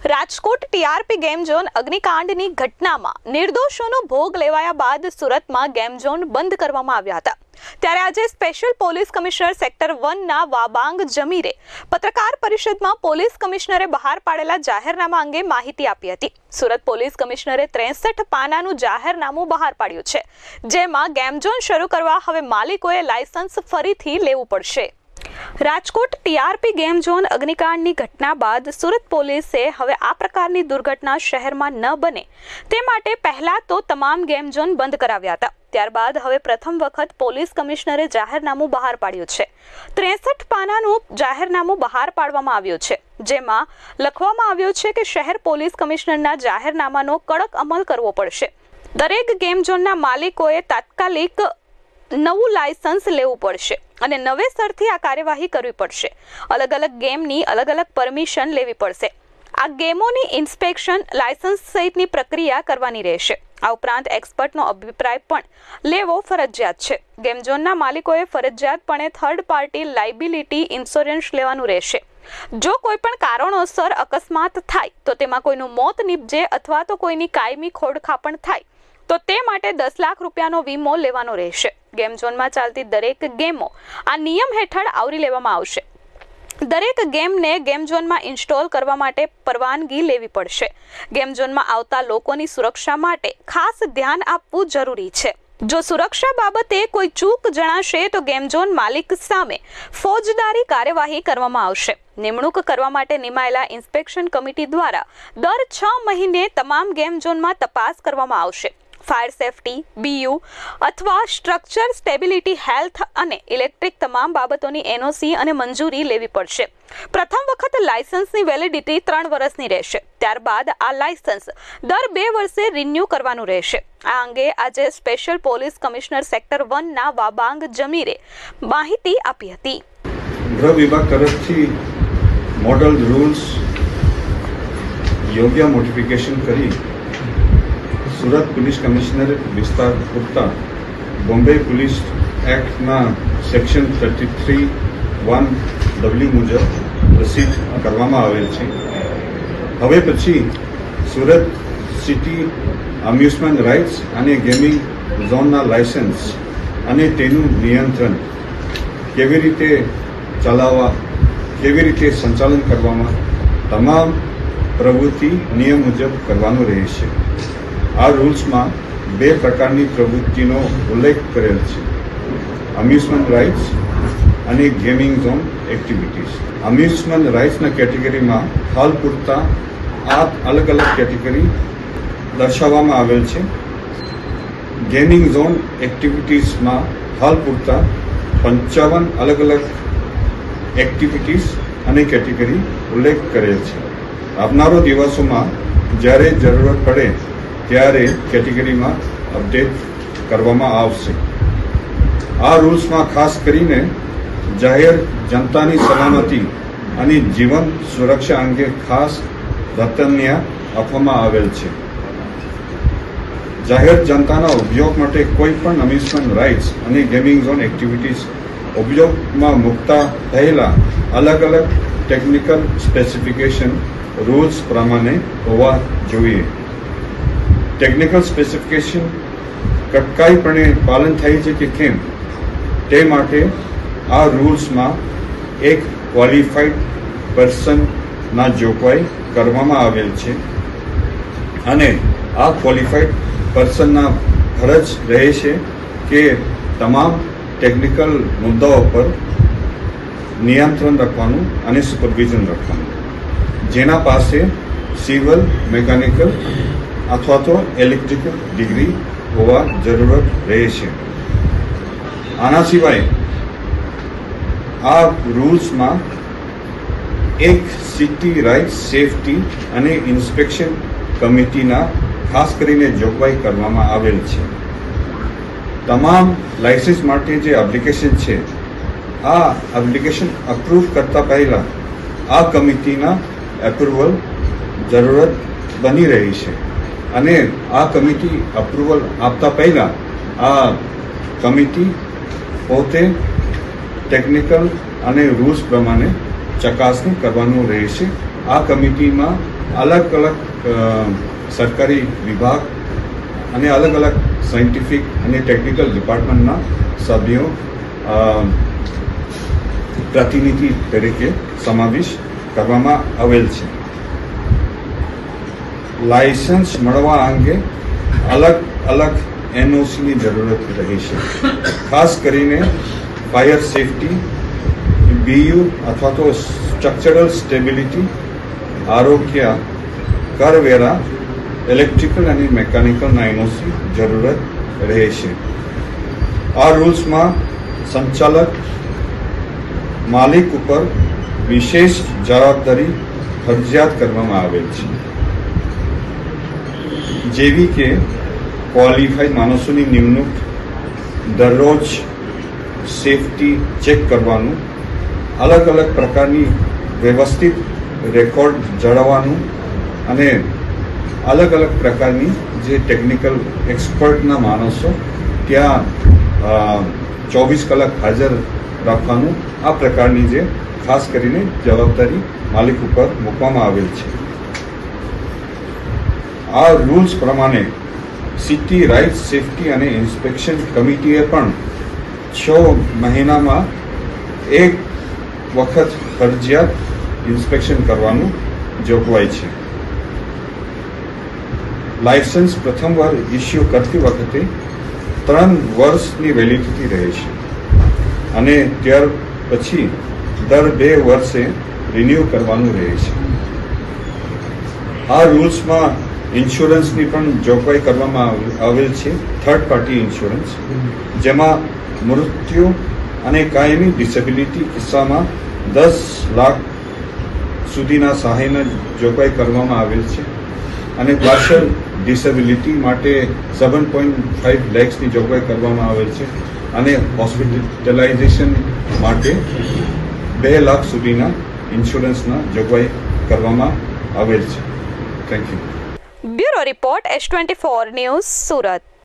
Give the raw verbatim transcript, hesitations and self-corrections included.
Rajkot TRP game zone અગ્નિકાંડની ઘટનામાં નિર્દોષોનો ભોગ લેવાયા બાદ સુરતમાં ગેમ ઝોન બંધ કરવામાં આવ્યા હતા। ત્યારે આજે special police commissioner sector one ના વાબાંગ જમીરે પત્રકાર પરિષદમાં પોલીસ કમિશનરે બહાર પાડેલા જાહેરનામા અંગે માહિતી આપી હતી। સુરત પોલીસ કમિશનરે ત્રેસઠ પાનાનું જાહેરનામું બહાર પાડ્યું છે, જેમાં ગેમ ઝોન શરૂ કરવા હવે માલિકોએ લાયસન્સ ફરીથી લેવું પડશે। રાજકોટ ટીઆરપી ગેમ ઝોન અગ્નિકાંડની ઘટના બાદ સુરત પોલીસે હવે આ પ્રકારની દુર્ઘટના શહેરમાં ન બને તે માટે પહેલા તો તમામ ગેમ ઝોન બંધ કરાવ્યા હતા। ત્યારબાદ હવે પ્રથમ વખત પોલીસ કમિશનરે જાહેરનામું બહાર પાડ્યું છે। ત્રેસઠ પાનાનું જાહેરનામું બહાર પાડવામાં આવ્યું છે, જેમાં લખવામાં આવ્યું છે કે શહેર પોલીસ કમિશનરના જાહેરનામાનો કડક અમલ કરવો પડશે। દરેક ગેમ ઝોનના માલિકોએ તાત્કાલિક નવું લાયસન્સ લેવું પડશે અને નવેસરથી આ કાર્યવાહી કરવી પડશે। અલગ અલગ ગેમની અલગ અલગ પરમિશન લેવી પડશે। આ ગેમોની ઇન્સ્પેક્શન, લાયસન્સ સહિતની પ્રક્રિયા કરવાની રહેશે। આ ઉપરાંત એક્સપર્ટનો અભિપ્રાય પણ લેવો ફરજિયાત છે। ગેમ ઝોનના માલિકોએ ફરજિયાતપણે થર્ડ પાર્ટી લાયબિલિટી ઇન્સ્યોરન્સ લેવાનું રહેશે। જો કોઈ પણ કારણોસર અકસ્માત થાય તો તેમાં કોઈનું મોત નીપજે અથવા તો કોઈની કાયમી ખોડખાપણ થાય તો તે માટે દસ લાખ રૂપિયાનો વીમો લેવાનો રહેશે। ગેમ ઝોનમાં ચાલતી દરેક ગેમો આ નિયમ હેઠળ આવરી લેવામાં આવશે। દરેક ગેમને ગેમ ઝોનમાં ઇન્સ્ટોલ કરવા માટે પરવાનગી લેવી પડશે। ગેમ ઝોનમાં આવતા લોકોની સુરક્ષા માટે ખાસ ધ્યાન આપવું જરૂરી છે। જો સુરક્ષા બાબતે કોઈ ચૂક જણાશે તો ગેમ ઝોન માલિક સામે ફોજદારી કાર્યવાહી કરવામાં આવશે। નિમણૂક કરવા માટે નિમાયેલા ઇન્સ્પેક્શન કમિટી દ્વારા દર છ મહિને તમામ ગેમ ઝોનમાં તપાસ કરવામાં આવશે। ફાયર સેફટી, બીયુ અથવા સ્ટ્રક્ચર સ્ટેબિલિટી, હેલ્થ અને ઇલેક્ટ્રિક તમામ બાબતોની એનઓસી અને મંજૂરી લેવી પડશે। પ્રથમ વખત લાયસન્સની વેલિડિટી ત્રણ વર્ષની રહેશે। ત્યારબાદ આ લાયસન્સ દર બે વર્ષે રિન્યુ કરવાનું રહેશે। આ અંગે આજે special police commissioner sector one ના વાબાંગ જમીરે માહિતી આપી હતી। ગૃહ વિભાગ તરફથી મોડલ રૂલ્સ યોગ્ય મોડિફિકેશન કરી સુરત પોલીસ કમિશનર વિસ્તાર પૂરતા બોમ્બે પોલીસ એક્ટના section thirty three one W મુજબ પ્રસિદ્ધ કરવામાં આવેલ છે। હવે પછી સુરત સિટી અમ્યુઝમેન્ટ રાઇટ્સ અને ગેમિંગ ઝોનના લાયસન્સ અને તેનું નિયંત્રણ કેવી રીતે ચલાવવા, કેવી રીતે સંચાલન કરવામાં તમામ પ્રવૃત્તિ નિયમ મુજબ કરવાનું રહેશે। આ રૂલ્સમાં બે પ્રકારની પ્રવૃત્તિનો ઉલ્લેખ કરેલ છે: અમ્યુઝમેન્ટ રાઇટ્સ અને ગેમિંગ ઝોન એક્ટિવિટીઝ। અમ્યુઝમેન્ટ રાઇટ્સના કેટેગરીમાં હાલ પૂરતા આ અલગ અલગ કેટેગરી દર્શાવવામાં આવેલ છે। ગેમિંગ ઝોન એક્ટિવિટીઝમાં હાલ પૂરતા પંચાવન અલગ અલગ એક્ટિવિટીઝ અને કેટેગરી ઉલ્લેખ કરેલ છે। આવનારો દિવસોમાં જ્યારે જરૂરત પડે ત્યારે કેટેગરીમાં અપડેટ કરવામાં આવશે। આ રૂલ્સમાં ખાસ કરીને જાહેર જનતાની સલામતી અને જીવન સુરક્ષા અંગે ખાસ પ્રાધાન્ય આપવામાં આવેલ છે। જાહેર જનતાના ઉપયોગ માટે કોઈ પણ અમ્યુઝમેન્ટ રાઇટ્સ અને ગેમિંગ ઝોન એક્ટિવિટીઝ ઉપયોગમાં મૂકતા પહેલા અલગ અલગ ટેકનિકલ સ્પેસિફિકેશન રૂલ્સ પ્રમાણે હોવા જોઈએ। ટેકનિકલ સ્પેસિફિકેશન કટકાઈપણે પાલન થાય છે કે કેમ તે માટે આ રૂલ્સમાં એક ક્વોલિફાઈડ પર્સનના જોગવાઈ કરવામાં આવેલ છે અને આ ક્વોલિફાઈડ પર્સનના ફરજ રહે છે કે તમામ ટેકનિકલ મુદ્દાઓ પર નિયંત્રણ રાખવાનું અને સુપરવિઝન રાખવાનું, જેના પાસે સિવિલ, મેકેનિકલ અથવા તો ઇલેક્ટ્રિકલ ડિગ્રી હોવા જરૂરત રહે છે। આના સિવાય આ રૂલ્સમાં એક સિટી રાઇટ સેફટી અને ઇન્સ્પેક્શન કમિટીના ખાસ કરીને જોગવાઈ કરવામાં આવેલ છે। તમામ લાયસન્સ માટે જે એપ્લિકેશન છે, આ એપ્લિકેશન અપ્રૂવ કરતા પહેલા આ કમિટીના એપ્રુવલ જરૂરત બની રહી છે અને આ કમિટી અપ્રુવલ આપતા પહેલા આ કમિટી પોતે ટેકનિકલ અને રૂલ્સ પ્રમાણે ચકાસણી કરવાનું રહેશે। આ કમિટીમાં અલગ અલગ સરકારી વિભાગ અને અલગ અલગ સાયન્ટિફિક અને ટેકનિકલ ડિપાર્ટમેન્ટના સભ્યો પ્રતિનિધિ તરીકે સમાવેશ કરવામાં આવેલ છે. લાયસન્સ મળવા અંગે અલગ અલગ એનઓસીની જરૂરત રહે છે. ખાસ કરીને ફાયર સેફટી, બીયુ અથવા તો સ્ટ્રક્ચરલ સ્ટેબિલિટી, આરોગ્ય, કરવેરા, ઇલેક્ટ્રિકલ અને મેકેનિકલના એનઓસી જરૂરત રહે છે. આ રૂલ્સમાં સંચાલક માલિક ઉપર વિશેષ જવાબદારી ફરજિયાત કરવામાં આવેલ છે, જેવી કે ક્વોલિફાઈડ માણસોની નિમણૂક, દરરોજ સેફટી ચેક કરવાનું, અલગ અલગ પ્રકારની વ્યવસ્થિત રેકોર્ડ જાળવવાનું અને અલગ અલગ પ્રકારની જે ટેકનિકલ એક્સપર્ટના માણસો ત્યાં ચોવીસ કલાક હાજર રાખવાનું, આ પ્રકારની જે ખાસ કરીને જવાબદારી માલિક ઉપર મૂકવામાં આવેલ છે. આ રૂલ્સ પ્રમાણે સિટી રાઇટ સેફટી અને ઇન્સ્પેક્શન કમિટીએ પણ છ મહિનામાં એક વખત ફરજિયાત ઇન્સ્પેક્શન કરવાનું જોગવાઈ છે. લાયસન્સ પ્રથમ વાર ઇસ્યુ કરતી વખતે ત્રણ વર્ષની વેલિડિટી રહે છે અને ત્યાર પછી દર બે વર્ષે રિન્યુ કરવાનું રહે છે. આ રૂલ્સમાં ઇન્સ્યોરન્સની પણ જોગવાઈ કરવામાં આવેલ છે, થર્ડ પાર્ટી ઇન્સ્યોરન્સ, જેમાં મૃત્યુ અને કાયમી ડિસેબિલિટી કિસ્સામાં દસ લાખ સુધીના સહાયની જોગવાઈ કરવામાં આવેલ છે અને પાર્શિયલ ડિસેબિલિટી માટે સેવન પોઈન્ટ ફાઇવ લેક્સની જોગવાઈ કરવામાં આવેલ છે અને હોસ્પિટલાઇઝેશન માટે બે લાખ સુધીના ઇન્સ્યોરન્સના જોગવાઈ કરવામાં આવેલ છે. Thank you. Bureau report S twenty four news, Surat.